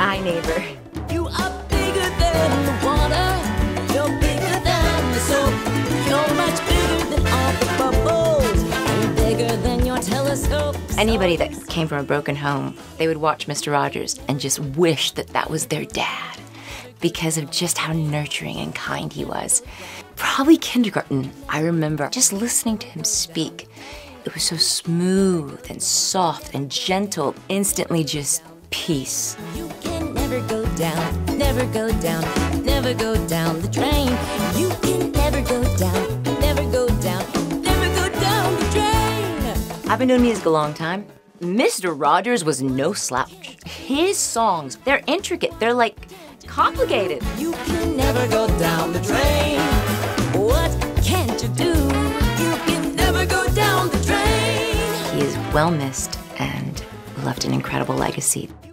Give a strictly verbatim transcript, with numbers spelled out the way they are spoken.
Hi, neighbor. You are bigger than the water. You're bigger than the soap. You're much bigger than all the bubbles. And bigger than your telescope. Anybody that came from a broken home, they would watch Mister Rogers and just wish that that was their dad because of just how nurturing and kind he was. Probably kindergarten, I remember just listening to him speak. It was so smooth and soft and gentle, instantly just peace. You can never go down, never go down, never go down the drain. You can never go down, never go down, never go down the drain. I've been doing music a long time. Mister Rogers was no slouch. His songs, they're intricate, they're like complicated. You can never go down the drain. What can't you do? You can never go down the drain. He is well missed and left an incredible legacy.